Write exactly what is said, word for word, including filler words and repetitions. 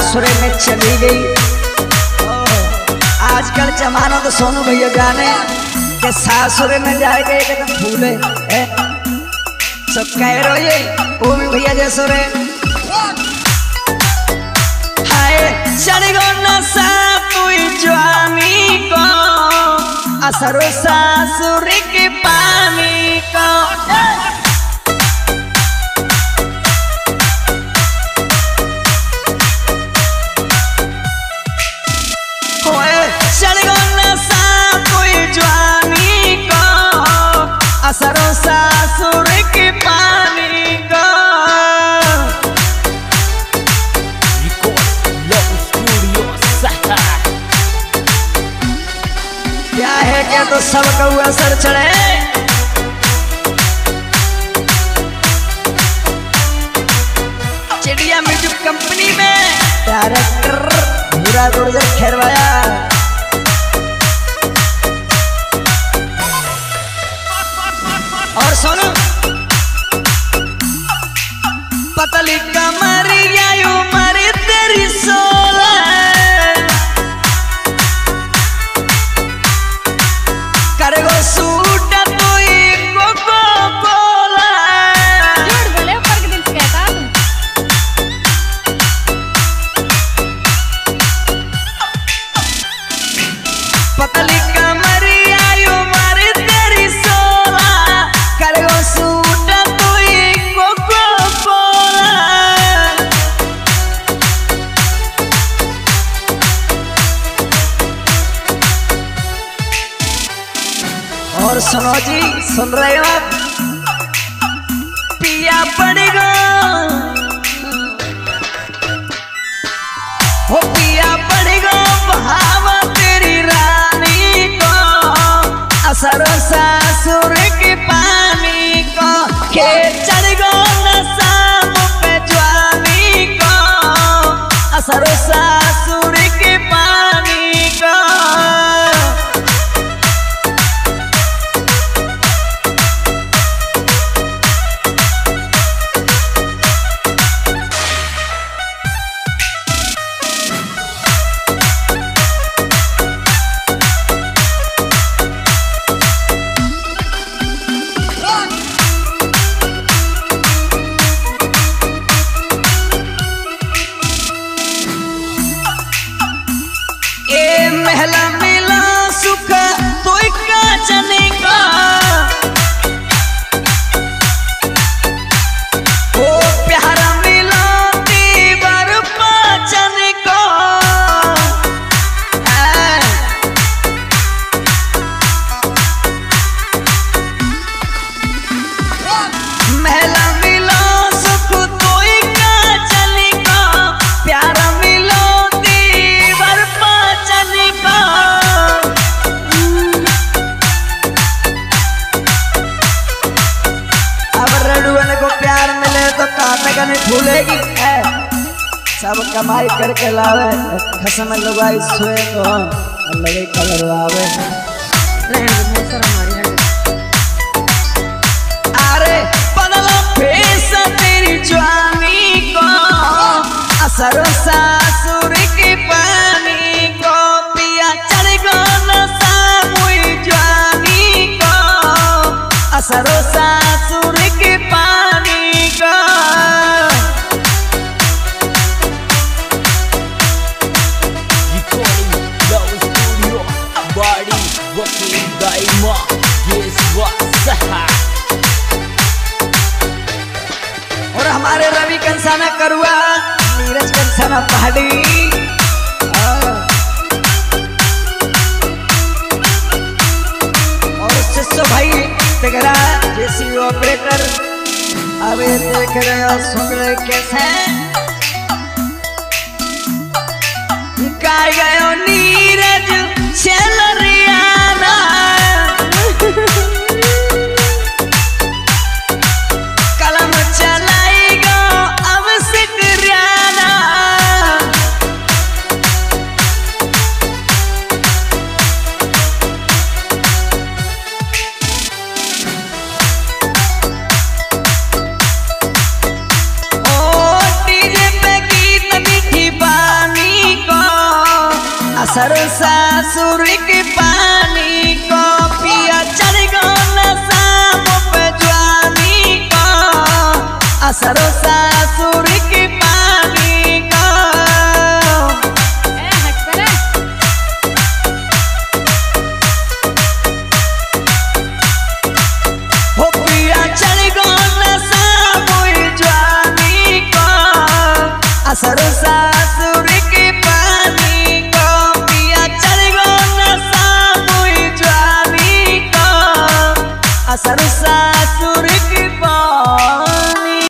सासुरे में चली गई। आजकल जमाना तो सोनू भैया जाने के सासुरे में जाएगा एकदम फूले सब कह रहे ये वो भी भैया जैसो रे हाय चढ़ गो नशा पुई जवानी को असरो सासुर के पानी को असरो सासुर के पानी का क्या है क्या तो सबका असर चढ़े। चिड़िया म्यूजिक कंपनी में डायरेक्टर पूरा गुर्जर खैरवाया और सोनू पतली कमरिया उमर तेरी सोलह करगो सूट तो कोको कोला झूठ बोले ऊपर के दिल से कहता पतली कमरिया उमर तेरी सोलह करगो सूट तो कोको कोला और सुनो जी सुन रहे हो आप पिया पड़ेगा हो पिया पड़ेगा बहावा तेरी रानी को असरो सासुर के पानी को के चढ़ गो नशा पे जवानी को असरो सासुर के पानी को महला मिला सुख तो का चने का ओ प्यारा मिला दीवार पाचन का महला मिला सुख तो का चने का प्यारा मिला दीवार पाचन का को प्यार मिले तो काटे का नहीं भूलेगी सब कमाई करके लावे खसम लगाई सोए तो लगे कलर आवे अरे बदला फेस तेरी जवानी को असरो सासुर के पानी को पिया चढ़ गो नशा मुई जवानी को असरो सासुर के पानी का और हमारे रवि कंसाना करुआ नीरज कंसाना पहाड़ी और शिष्य भाई तेगरा जैसी ऑपरेटर अबे देख रहे हो सुन रहे कैसे गाय गयो नीरज चलरियाना कलम चलाएगा अब सिकरियाना ओ डीजे पे गीत मीठी बात सरोसा